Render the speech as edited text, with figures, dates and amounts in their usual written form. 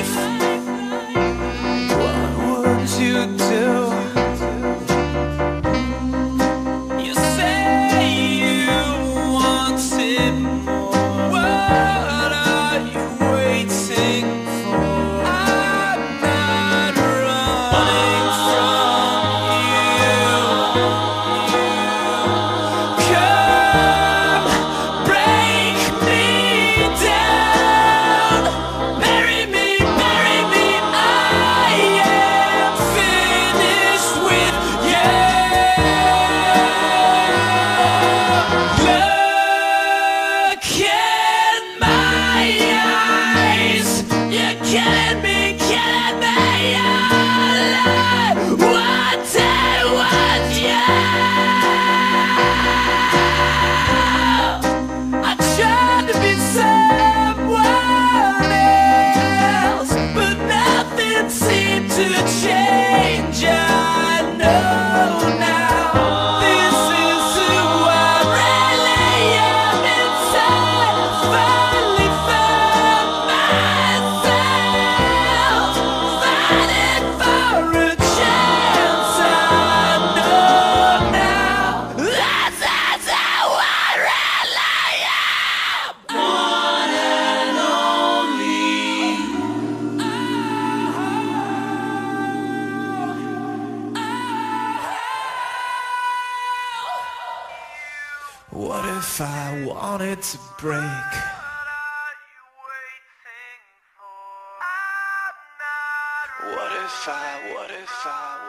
What would you do? You say you wanted more. What are you waiting for? I'm not running from you. Come break me down, bury me, bury me. I am finished with you. Look in my eyes, you're killing me, killing me. All I wanted was you. I tried to be someone else, but nothing seemed to change. I know now this is who I really am inside. I finally found myself, fighting for a chance. I know now this is who I really am. One and only. What if I wanted to break? What if I